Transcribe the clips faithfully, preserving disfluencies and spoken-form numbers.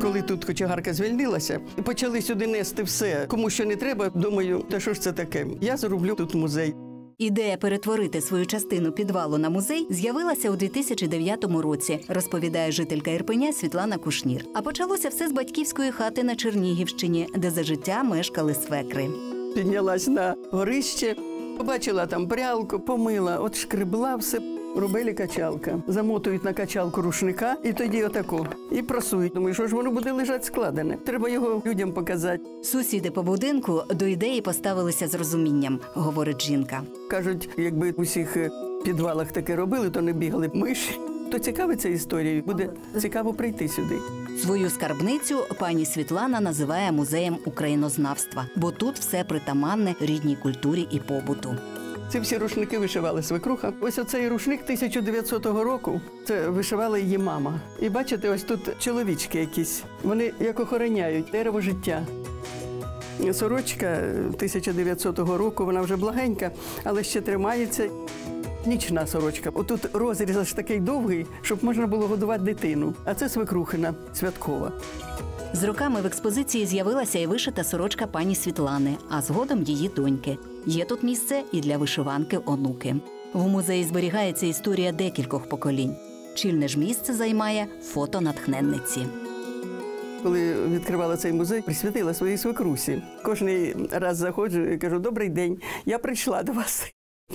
Коли тут кочегарка звільнилася, і почали сюди нести все, кому що не треба, думаю, та що ж це таке? Я зроблю тут музей. Ідея перетворити свою частину підвалу на музей з'явилася у дві тисячі дев'ятому році, розповідає жителька Ірпеня Світлана Кушнір. А почалося все з батьківської хати на Чернігівщині, де за життя мешкали свекри. Піднялась на горище, побачила там прялку, помила, от шкребла все. Робили качалка. Замотують на качалку рушника і тоді отако. І прасують. Думаю, що ж воно буде лежати складене. Треба його людям показати. Сусіди по будинку до ідеї поставилися з розумінням, говорить жінка. Кажуть, якби в усіх підвалах таке робили, то не бігали б миші. Хто цікавиться історією, буде цікаво прийти сюди. Свою скарбницю пані Світлана називає музеєм українознавства, бо тут все притаманне рідній культурі і побуту. Ці всі рушники вишивали свекруха. Ось оцей рушник тисяча дев'ятсотого року, це вишивала її мама. І бачите, ось тут чоловічки якісь, вони як охороняють дерево життя. Сорочка тисяча дев'ятсотого року, вона вже благенька, але ще тримається. Нічна сорочка. Отут розріз аж такий довгий, щоб можна було годувати дитину. А це свекрухина, святкова. З роками в експозиції з'явилася і вишита сорочка пані Світлани, а згодом її доньки. Є тут місце і для вишиванки онуки. В музеї зберігається історія декількох поколінь. Чільне ж місце займає фото натхненниці. Коли відкривала цей музей, присвятила своїй свекрусі. Кожний раз заходжу і кажу: «Добрий день, я прийшла до вас».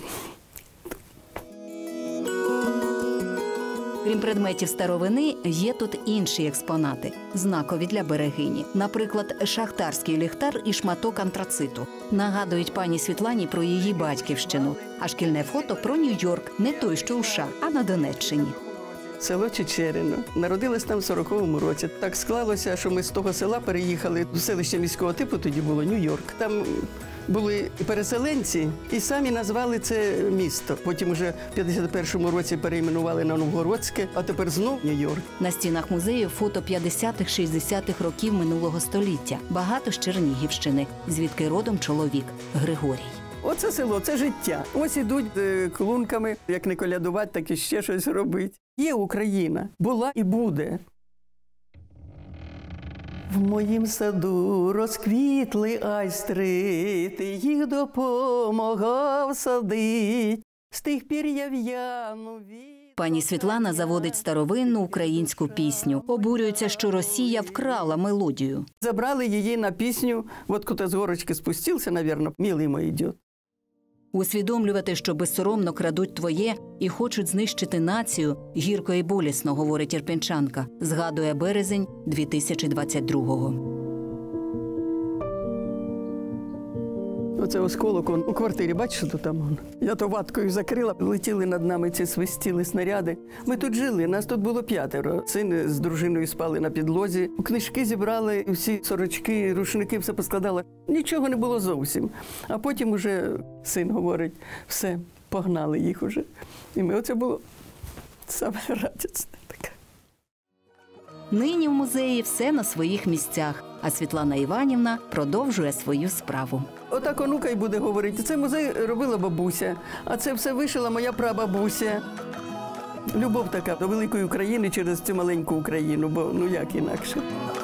Крім предметів старовини, є тут інші експонати, знакові для берегині. Наприклад, шахтарський ліхтар і шматок антрациту. Нагадують пані Світлані про її батьківщину. А шкільне фото про Нью-Йорк, не той, що у США, а на Донеччині. Село Чечерино. Народилась там в сороковому році. Так склалося, що ми з того села переїхали в селище міського типу, тоді було Нью-Йорк. Там були переселенці і самі назвали це місто. Потім уже в п'ятдесят першому році перейменували на Новгородське, а тепер знов Нью-Йорк. На стінах музею фото п'ятдесятих-шістдесятих років минулого століття. Багато з Чернігівщини, звідки родом чоловік Григорій. Оце село, це життя. Ось ідуть з клунками, як не колядувати, так і ще щось робить. Є Україна, була і буде. В моїм саду розквітли айстри, ти їх допомагав садить, з тих пір я в'яну від... Пані Світлана заводить старовинну українську пісню. Обурюється, що Росія вкрала мелодію. Забрали її на пісню, от куди з горочки спустився, мабуть, «Милий мой йде». Усвідомлювати, що безсоромно крадуть твоє і хочуть знищити націю, гірко і болісно, говорить ірпенчанка, згадує березень дві тисячі двадцять другого. Оце осколок он, у квартирі, бачиш, що там? Я то ваткою закрила, летіли над нами ці свистіли снаряди. Ми тут жили, нас тут було п'ятеро. Син з дружиною спали на підлозі. Книжки зібрали, всі сорочки, рушники, все поскладали. Нічого не було зовсім. А потім уже син говорить: все, погнали їх уже. І ми, оце було саме радісне таке. Нині в музеї все на своїх місцях, а Світлана Іванівна продовжує свою справу. Отак онука й буде говорити: це музей робила бабуся, а це все вишила моя прабабуся. Любов така до великої України через цю маленьку Україну, бо ну як інакше.